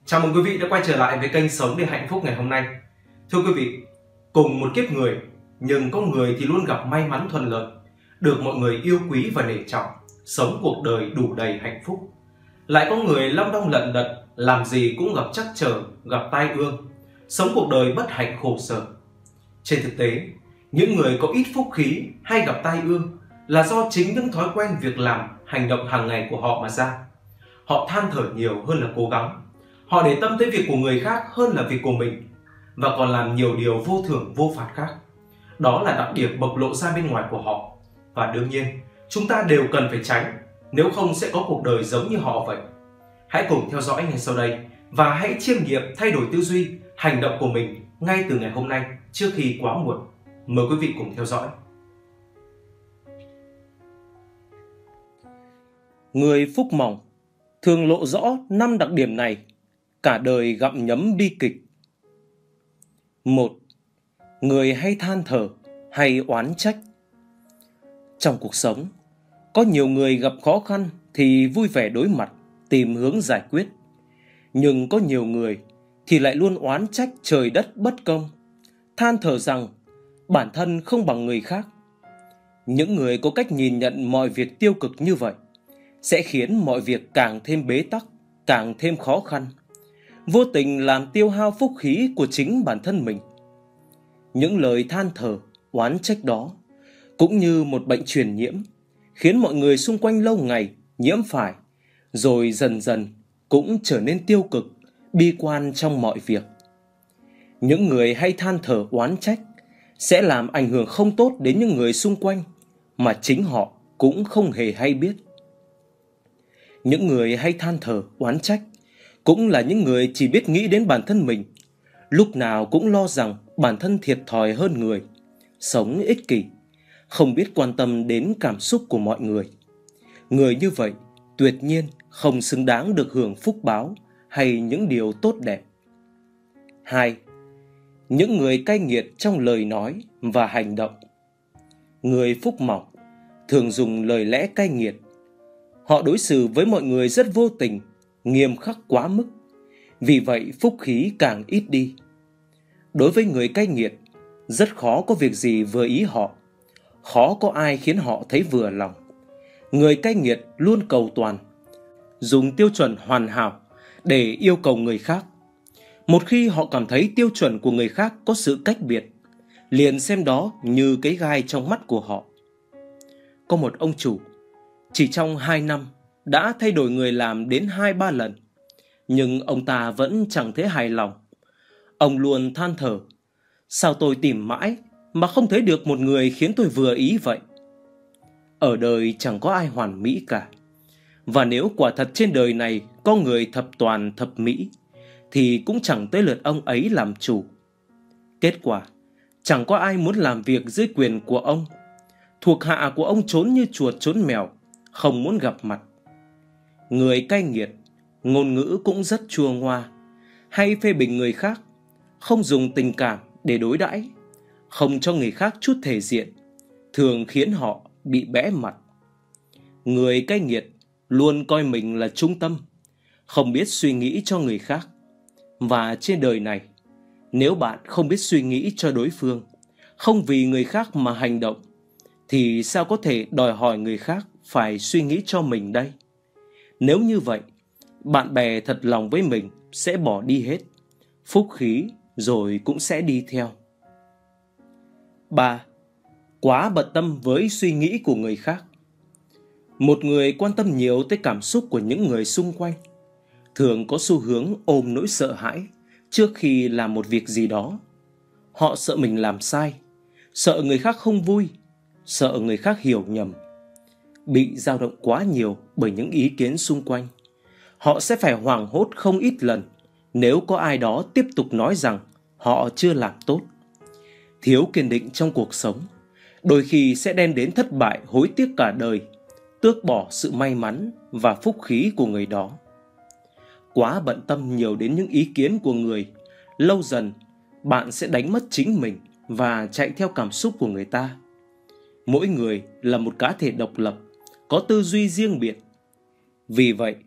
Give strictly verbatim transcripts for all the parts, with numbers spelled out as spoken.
Chào mừng quý vị đã quay trở lại với kênh Sống để Hạnh Phúc ngày hôm nay. Thưa quý vị, cùng một kiếp người, nhưng có người thì luôn gặp may mắn thuận lợi, được mọi người yêu quý và nể trọng, sống cuộc đời đủ đầy hạnh phúc. Lại có người long đong lận đận, làm gì cũng gặp trắc trở, gặp tai ương, sống cuộc đời bất hạnh khổ sở. Trên thực tế, những người có ít phúc khí hay gặp tai ương là do chính những thói quen việc làm, hành động hàng ngày của họ mà ra. Họ than thở nhiều hơn là cố gắng. Họ để tâm tới việc của người khác hơn là việc của mình, và còn làm nhiều điều vô thưởng vô phạt khác. Đó là đặc điểm bộc lộ ra bên ngoài của họ. Và đương nhiên, chúng ta đều cần phải tránh, nếu không sẽ có cuộc đời giống như họ vậy. Hãy cùng theo dõi ngay sau đây và hãy chiêm nghiệm thay đổi tư duy, hành động của mình ngay từ ngày hôm nay trước khi quá muộn. Mời quý vị cùng theo dõi. Người phúc mỏng thường lộ rõ năm đặc điểm này, cả đời gặm nhấm bi kịch. Một. Người hay than thở hay oán trách. Trong cuộc sống, có nhiều người gặp khó khăn thì vui vẻ đối mặt, tìm hướng giải quyết. Nhưng có nhiều người thì lại luôn oán trách trời đất bất công, than thở rằng bản thân không bằng người khác. Những người có cách nhìn nhận mọi việc tiêu cực như vậy sẽ khiến mọi việc càng thêm bế tắc, càng thêm khó khăn, vô tình làm tiêu hao phúc khí của chính bản thân mình. Những lời than thở, oán trách đó cũng như một bệnh truyền nhiễm, khiến mọi người xung quanh lâu ngày nhiễm phải, rồi dần dần cũng trở nên tiêu cực, bi quan trong mọi việc. Những người hay than thở oán trách sẽ làm ảnh hưởng không tốt đến những người xung quanh, mà chính họ cũng không hề hay biết. Những người hay than thở oán trách cũng là những người chỉ biết nghĩ đến bản thân mình, lúc nào cũng lo rằng bản thân thiệt thòi hơn người, sống ích kỷ, không biết quan tâm đến cảm xúc của mọi người. Người như vậy tuyệt nhiên không xứng đáng được hưởng phúc báo hay những điều tốt đẹp. Hai. Những người cay nghiệt trong lời nói và hành động. Người phúc mỏng thường dùng lời lẽ cay nghiệt. Họ đối xử với mọi người rất vô tình, nghiêm khắc quá mức, vì vậy phúc khí càng ít đi. Đối với người cay nghiệt, rất khó có việc gì vừa ý họ, khó có ai khiến họ thấy vừa lòng. Người cay nghiệt luôn cầu toàn, dùng tiêu chuẩn hoàn hảo để yêu cầu người khác. Một khi họ cảm thấy tiêu chuẩn của người khác có sự cách biệt, liền xem đó như cái gai trong mắt của họ. Có một ông chủ, chỉ trong hai năm đã thay đổi người làm đến hai ba lần, nhưng ông ta vẫn chẳng thấy hài lòng. Ông luôn than thở: sao tôi tìm mãi mà không thấy được một người khiến tôi vừa ý vậy? Ở đời chẳng có ai hoàn mỹ cả, và nếu quả thật trên đời này có người thập toàn thập mỹ, thì cũng chẳng tới lượt ông ấy làm chủ. Kết quả, chẳng có ai muốn làm việc dưới quyền của ông. Thuộc hạ của ông trốn như chuột trốn mèo, không muốn gặp mặt. Người cay nghiệt, ngôn ngữ cũng rất chua ngoa, hay phê bình người khác, không dùng tình cảm để đối đãi, không cho người khác chút thể diện, thường khiến họ bị bẽ mặt. Người cay nghiệt luôn coi mình là trung tâm, không biết suy nghĩ cho người khác. Và trên đời này, nếu bạn không biết suy nghĩ cho đối phương, không vì người khác mà hành động, thì sao có thể đòi hỏi người khác phải suy nghĩ cho mình đây? Nếu như vậy, bạn bè thật lòng với mình sẽ bỏ đi hết, phúc khí rồi cũng sẽ đi theo. Ba. Quá bận tâm với suy nghĩ của người khác. Một người quan tâm nhiều tới cảm xúc của những người xung quanh thường có xu hướng ôm nỗi sợ hãi trước khi làm một việc gì đó. Họ sợ mình làm sai, sợ người khác không vui, sợ người khác hiểu nhầm. Bị dao động quá nhiều bởi những ý kiến xung quanh, họ sẽ phải hoảng hốt không ít lần nếu có ai đó tiếp tục nói rằng họ chưa làm tốt. Thiếu kiên định trong cuộc sống đôi khi sẽ đem đến thất bại hối tiếc cả đời, tước bỏ sự may mắn và phúc khí của người đó. Quá bận tâm nhiều đến những ý kiến của người, lâu dần bạn sẽ đánh mất chính mình và chạy theo cảm xúc của người ta. Mỗi người là một cá thể độc lập, có tư duy riêng biệt. Vì vậy,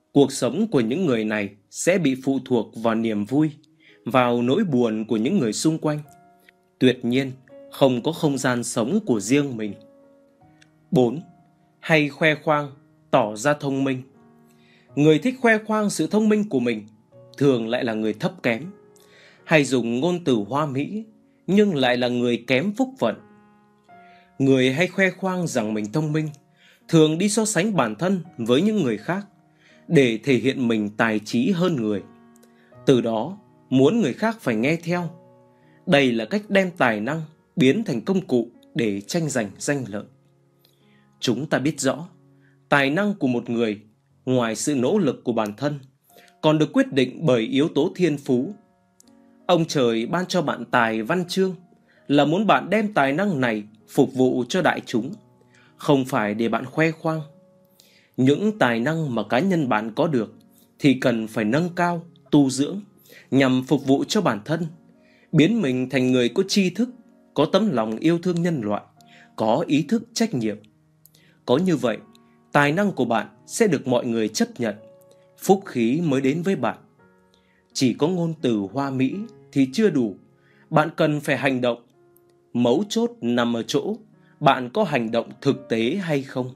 Cuộc sống của những người này sẽ bị phụ thuộc vào niềm vui, vào nỗi buồn của những người xung quanh. Tuyệt nhiên không có không gian sống của riêng mình. bốn. Hay khoe khoang, tỏ ra thông minh. Người thích khoe khoang sự thông minh của mình thường lại là người thấp kém, hay dùng ngôn từ hoa mỹ nhưng lại là người kém phúc phận. Người hay khoe khoang rằng mình thông minh thường đi so sánh bản thân với những người khác để thể hiện mình tài trí hơn người, từ đó muốn người khác phải nghe theo. Đây là cách đem tài năng biến thành công cụ để tranh giành danh lợi. Chúng ta biết rõ, tài năng của một người, ngoài sự nỗ lực của bản thân, còn được quyết định bởi yếu tố thiên phú. Ông trời ban cho bạn tài văn chương là muốn bạn đem tài năng này phục vụ cho đại chúng, không phải để bạn khoe khoang. Những tài năng mà cá nhân bạn có được thì cần phải nâng cao, tu dưỡng nhằm phục vụ cho bản thân, biến mình thành người có tri thức, có tấm lòng yêu thương nhân loại, có ý thức trách nhiệm. Có như vậy, tài năng của bạn sẽ được mọi người chấp nhận, phúc khí mới đến với bạn. Chỉ có ngôn từ hoa mỹ thì chưa đủ, bạn cần phải hành động. Mấu chốt nằm ở chỗ bạn có hành động thực tế hay không.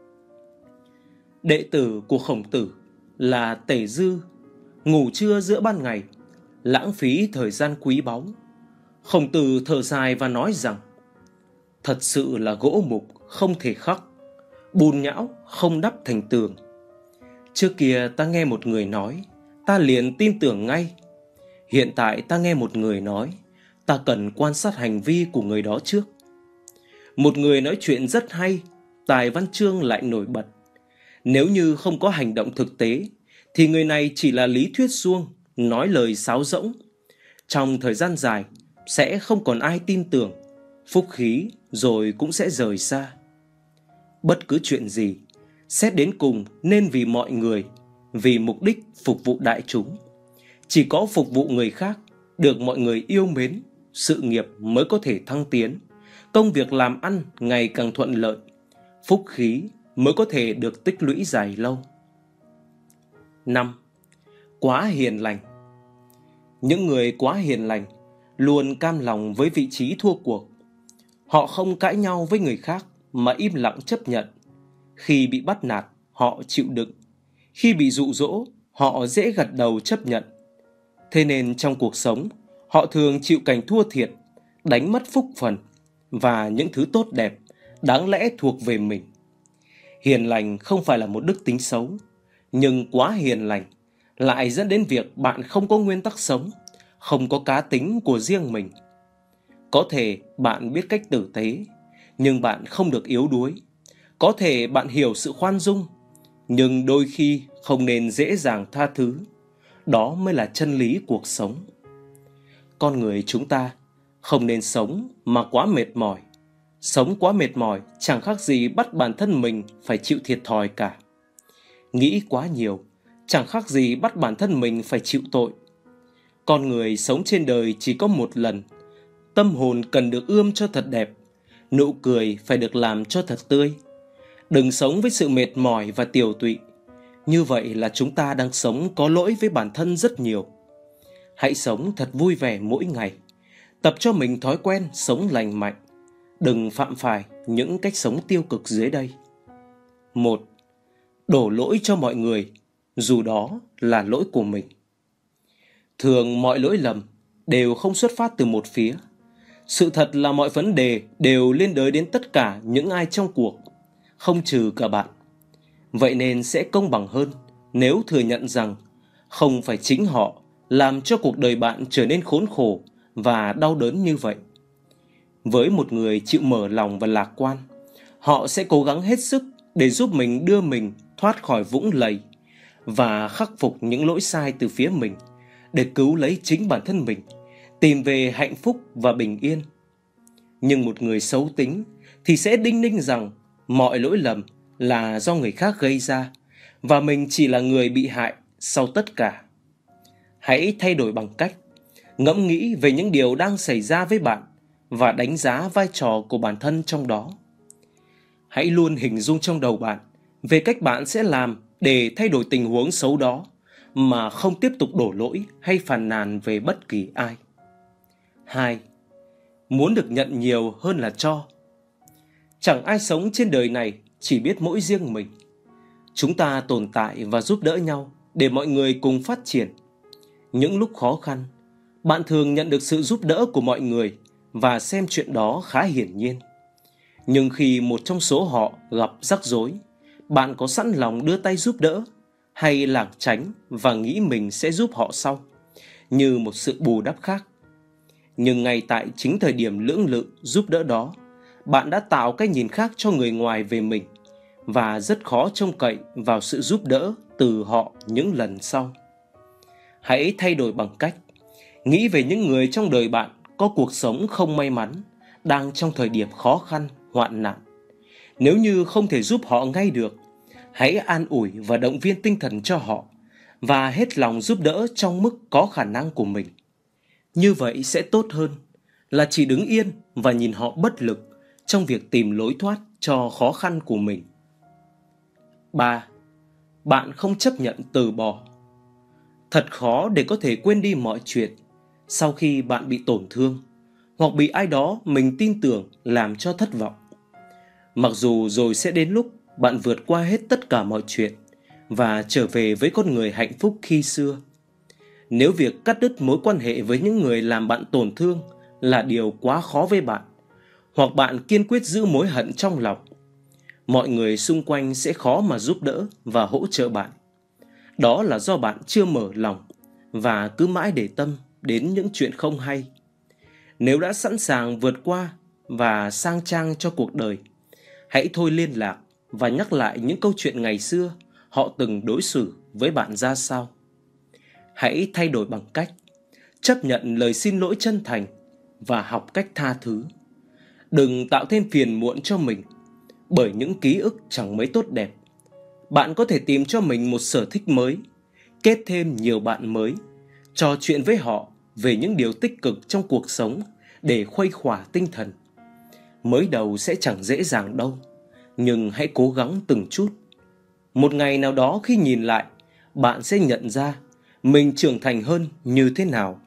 Đệ tử của Khổng Tử là Tể Dư ngủ trưa giữa ban ngày, lãng phí thời gian quý báu. Khổng Tử thở dài và nói rằng: thật sự là gỗ mục không thể khắc, bùn nhão không đắp thành tường. Trước kia ta nghe một người nói, ta liền tin tưởng ngay. Hiện tại ta nghe một người nói, ta cần quan sát hành vi của người đó trước. Một người nói chuyện rất hay, tài văn chương lại nổi bật. Nếu như không có hành động thực tế, thì người này chỉ là lý thuyết suông, nói lời sáo rỗng. Trong thời gian dài, sẽ không còn ai tin tưởng, phúc khí rồi cũng sẽ rời xa. Bất cứ chuyện gì, xét đến cùng nên vì mọi người, vì mục đích phục vụ đại chúng. Chỉ có phục vụ người khác, được mọi người yêu mến, sự nghiệp mới có thể thăng tiến, công việc làm ăn ngày càng thuận lợi, phúc khí mới có thể được tích lũy dài lâu. năm. Quá hiền lành. Những người quá hiền lành luôn cam lòng với vị trí thua cuộc. Họ không cãi nhau với người khác mà im lặng chấp nhận. Khi bị bắt nạt, họ chịu đựng. Khi bị dụ dỗ, họ dễ gật đầu chấp nhận. Thế nên trong cuộc sống, họ thường chịu cảnh thua thiệt, đánh mất phúc phần và những thứ tốt đẹp đáng lẽ thuộc về mình. Hiền lành không phải là một đức tính xấu, nhưng quá hiền lành lại dẫn đến việc bạn không có nguyên tắc sống, không có cá tính của riêng mình. Có thể bạn biết cách tử tế, nhưng bạn không được yếu đuối. Có thể bạn hiểu sự khoan dung, nhưng đôi khi không nên dễ dàng tha thứ. Đó mới là chân lý cuộc sống. Con người chúng ta không nên sống mà quá mệt mỏi. Sống quá mệt mỏi chẳng khác gì bắt bản thân mình phải chịu thiệt thòi cả. Nghĩ quá nhiều chẳng khác gì bắt bản thân mình phải chịu tội. Con người sống trên đời chỉ có một lần. Tâm hồn cần được ươm cho thật đẹp, nụ cười phải được làm cho thật tươi. Đừng sống với sự mệt mỏi và tiều tụy. Như vậy là chúng ta đang sống có lỗi với bản thân rất nhiều. Hãy sống thật vui vẻ mỗi ngày. Tập cho mình thói quen sống lành mạnh. Đừng phạm phải những cách sống tiêu cực dưới đây. một. Đổ lỗi cho mọi người, dù đó là lỗi của mình. Thường mọi lỗi lầm đều không xuất phát từ một phía. Sự thật là mọi vấn đề đều liên đới đến tất cả những ai trong cuộc, không trừ cả bạn. Vậy nên sẽ công bằng hơn nếu thừa nhận rằng không phải chính họ làm cho cuộc đời bạn trở nên khốn khổ và đau đớn như vậy. Với một người chịu mở lòng và lạc quan, họ sẽ cố gắng hết sức để giúp mình đưa mình thoát khỏi vũng lầy và khắc phục những lỗi sai từ phía mình để cứu lấy chính bản thân mình, tìm về hạnh phúc và bình yên. Nhưng một người xấu tính thì sẽ đinh ninh rằng mọi lỗi lầm là do người khác gây ra và mình chỉ là người bị hại sau tất cả. Hãy thay đổi bằng cách ngẫm nghĩ về những điều đang xảy ra với bạn và đánh giá vai trò của bản thân trong đó. Hãy luôn hình dung trong đầu bạn về cách bạn sẽ làm để thay đổi tình huống xấu đó mà không tiếp tục đổ lỗi hay phàn nàn về bất kỳ ai. Hai, muốn được nhận nhiều hơn là cho. Chẳng ai sống trên đời này chỉ biết mỗi riêng mình. Chúng ta tồn tại và giúp đỡ nhau để mọi người cùng phát triển. Những lúc khó khăn, bạn thường nhận được sự giúp đỡ của mọi người và xem chuyện đó khá hiển nhiên. Nhưng khi một trong số họ gặp rắc rối, bạn có sẵn lòng đưa tay giúp đỡ hay lảng tránh và nghĩ mình sẽ giúp họ sau, như một sự bù đắp khác. Nhưng ngay tại chính thời điểm lưỡng lự giúp đỡ đó, bạn đã tạo cái nhìn khác cho người ngoài về mình và rất khó trông cậy vào sự giúp đỡ từ họ những lần sau. Hãy thay đổi bằng cách nghĩ về những người trong đời bạn có cuộc sống không may mắn, đang trong thời điểm khó khăn, hoạn nạn. Nếu như không thể giúp họ ngay được, hãy an ủi và động viên tinh thần cho họ và hết lòng giúp đỡ trong mức có khả năng của mình. Như vậy sẽ tốt hơn là chỉ đứng yên và nhìn họ bất lực trong việc tìm lối thoát cho khó khăn của mình. Ba, bạn không chấp nhận từ bỏ. Thật khó để có thể quên đi mọi chuyện sau khi bạn bị tổn thương hoặc bị ai đó mình tin tưởng làm cho thất vọng. Mặc dù rồi sẽ đến lúc bạn vượt qua hết tất cả mọi chuyện và trở về với con người hạnh phúc khi xưa. Nếu việc cắt đứt mối quan hệ với những người làm bạn tổn thương là điều quá khó với bạn, hoặc bạn kiên quyết giữ mối hận trong lòng, mọi người xung quanh sẽ khó mà giúp đỡ và hỗ trợ bạn. Đó là do bạn chưa mở lòng và cứ mãi để tâm đến những chuyện không hay. Nếu đã sẵn sàng vượt qua và sang trang cho cuộc đời, hãy thôi liên lạc và nhắc lại những câu chuyện ngày xưa họ từng đối xử với bạn ra sao. Hãy thay đổi bằng cách chấp nhận lời xin lỗi chân thành và học cách tha thứ. Đừng tạo thêm phiền muộn cho mình bởi những ký ức chẳng mấy tốt đẹp. Bạn có thể tìm cho mình một sở thích mới, kết thêm nhiều bạn mới, trò chuyện với họ về những điều tích cực trong cuộc sống để khuây khỏa tinh thần. Mới đầu sẽ chẳng dễ dàng đâu, nhưng hãy cố gắng từng chút. Một ngày nào đó khi nhìn lại, bạn sẽ nhận ra mình trưởng thành hơn như thế nào